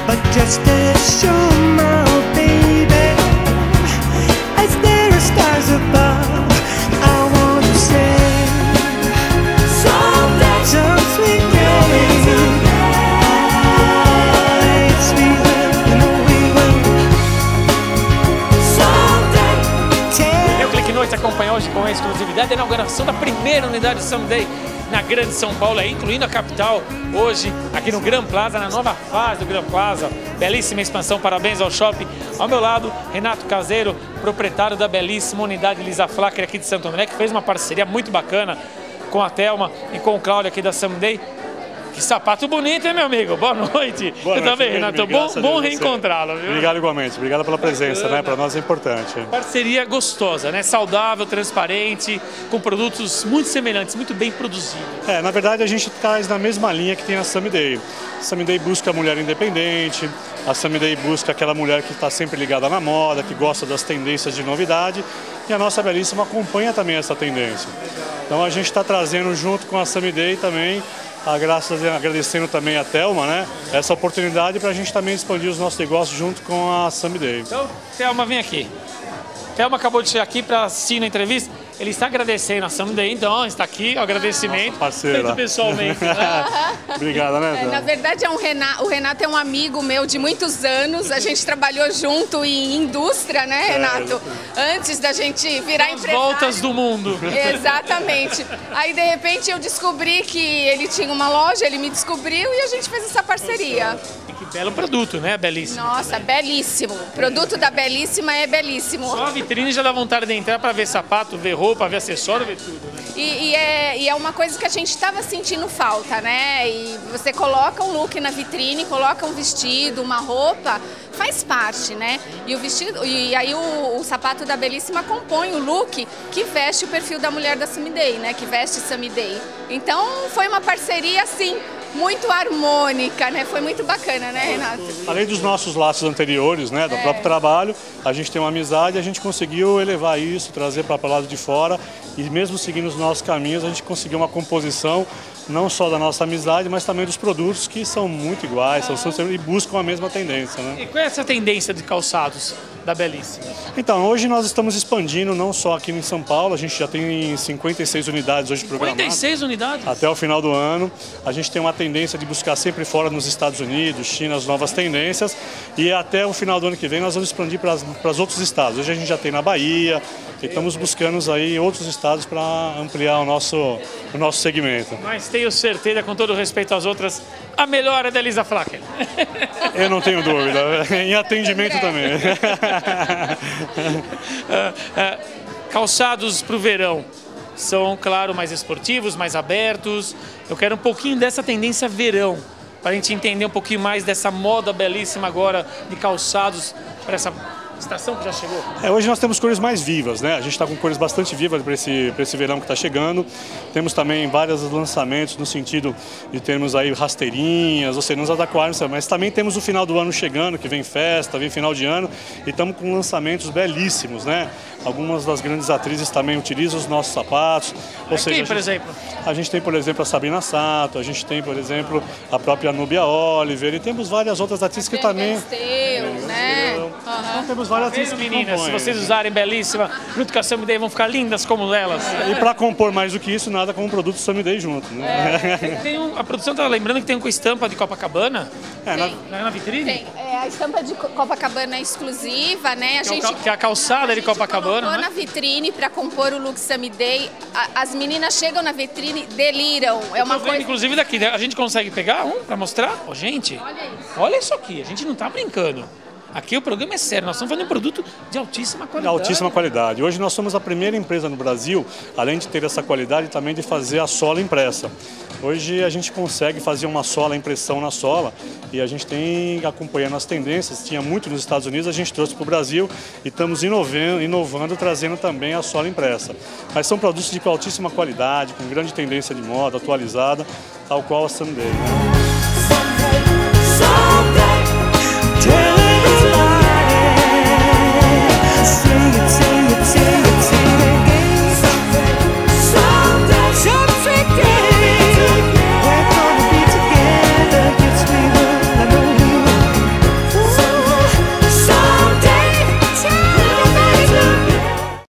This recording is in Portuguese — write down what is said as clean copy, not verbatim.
but just as sure, my baby, as there are stars above, I want to say someday, some sweet day, yes, we will, no, we will, someday. Eu Clique Noite acompanha hoje com a exclusividade a inauguração da primeira unidade Someday na Grande São Paulo, incluindo a capital, hoje aqui no Gran Plaza, na nova fase do Gran Plaza. Belíssima expansão, parabéns ao shopping. Ao meu lado, Renato Caseiro, proprietário da belíssima unidade Lisa Flacker aqui de Santo André, que fez uma parceria muito bacana com a Thelma e com o Cláudio aqui da Someday. Que sapato bonito, hein, meu amigo? Boa noite. Boa noite, Tudo bem, Renato? Bom reencontrá-lo, viu? Obrigado igualmente. Obrigado pela presença, né? Para nós é importante. Parceria gostosa, né? Saudável, transparente, com produtos muito semelhantes, muito bem produzidos. Na verdade a gente traz na mesma linha que tem a Someday. A Someday busca a mulher independente, a Someday busca aquela mulher que está sempre ligada na moda, que gosta das tendências de novidade, e a nossa Belíssima acompanha também essa tendência. Então a gente está trazendo junto com a Someday também, agradecendo também a Thelma, né? Essa oportunidade para a gente também expandir os nossos negócios junto com a Someday. Então, Thelma, vem aqui. Thelma acabou de chegar aqui para assistir a entrevista. Ele está agradecendo a Someday, então está aqui o agradecimento. Parceira. Feito pessoalmente. Né? Obrigada, né? Na verdade, o Renato é um amigo meu de muitos anos. A gente trabalhou junto em indústria, né, Renato? Antes da gente virar empresário. Voltas do mundo. Exatamente. Aí, de repente, eu descobri que ele tinha uma loja, ele me descobriu e a gente fez essa parceria. E que belo produto, né? Belíssimo. Nossa, belíssimo. O produto da Belíssima é belíssimo. Só a vitrine já dá vontade de entrar para ver sapato, ver roupa, ver acessório, ver tudo, né? E é uma coisa que a gente estava sentindo falta, né? E você coloca um look na vitrine, coloca um vestido, uma roupa, faz parte, né? E o vestido, e aí o sapato da Belíssima compõe o look que veste o perfil da mulher da Someday, né? Que veste Someday. Então foi uma parceria assim muito harmônica, né? Foi muito bacana, né, Renato? Além dos nossos laços anteriores, né, do próprio trabalho, a gente tem uma amizade, a gente conseguiu elevar isso, trazer para o lado de fora e mesmo seguindo os nossos caminhos, a gente conseguiu uma composição não só da nossa amizade, mas também dos produtos que são muito iguais, e buscam a mesma tendência, né? E qual é essa tendência de calçados da Belíssima? Então, hoje nós estamos expandindo não só aqui em São Paulo, a gente já tem 56 unidades hoje programadas. 56 unidades? Até o final do ano. A gente tem uma tendência de buscar sempre fora nos Estados Unidos, China, as novas tendências. E até o final do ano que vem nós vamos expandir para os outros estados. Hoje a gente já tem na Bahia e estamos buscando aí outros estados para ampliar o nosso segmento. Mas tenho certeza, com todo respeito às outras, a melhor é da Lisa Flacker. Eu não tenho dúvida. Em atendimento também. Calçados para o verão são, claro, mais esportivos, mais abertos. Eu quero um pouquinho dessa tendência verão, para a gente entender um pouquinho mais dessa moda belíssima agora de calçados para essa estação que já chegou. Hoje nós temos cores mais vivas, né? A gente está com cores bastante vivas para esse verão que está chegando. Temos também vários lançamentos no sentido de termos aí rasteirinhas, ou seja, nos adequarmos, mas também temos o final do ano chegando, que vem festa, vem final de ano, e estamos com lançamentos belíssimos, né? Algumas das grandes atrizes também utilizam os nossos sapatos. Ou seja, quem, por exemplo? A gente tem, por exemplo, a Sabrina Sato, a gente tem, por exemplo, a própria Nubia Oliver, e temos várias outras atrizes que também... né? Então temos várias atrizes que meninas, se compõem. vocês usarem Belíssima, junto com a Someday, vão ficar lindas como elas. E para compor mais do que isso, nada como um produto Someday junto, né? A produção está lembrando que tem com estampa de Copacabana? Na vitrine? Tem. A estampa de Copacabana é exclusiva, né? Que é a calçada de Copacabana, colocou na vitrine para compor o look Someday. As meninas chegam na vitrine, deliram. É uma coisa... Inclusive daqui, a gente consegue pegar um para mostrar? Gente, olha isso aqui, a gente não está brincando. Aqui o programa é sério, nós estamos fazendo um produto de altíssima qualidade. De altíssima qualidade. Hoje nós somos a primeira empresa no Brasil, além de ter essa qualidade, também de fazer a sola impressa. Hoje a gente consegue fazer uma sola, impressão na sola, e a gente tem acompanhando as tendências, tinha muito nos Estados Unidos, a gente trouxe para o Brasil e estamos inovando, trazendo também a sola impressa. Mas são produtos de altíssima qualidade, com grande tendência de moda, atualizada, tal qual a Someday, né?